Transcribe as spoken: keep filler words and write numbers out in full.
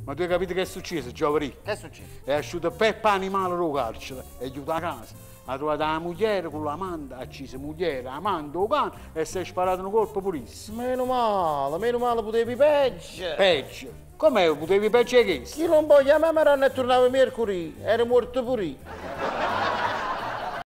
Ma tu hai capito che è successo, Giovanni? Che è successo? È asciutto Peppa animale lo carcere e è chiuso a casa. Ha trovato la moglie con la manda, ha acceso la moglie, la manda, il cane e si è sparato un colpo purissimo. Meno male, meno male potevi peggio. Peggio? Com'è? Potevi peggio che questo? Chi non può chiamare, ma non è tornato mercoledì, era morto pure.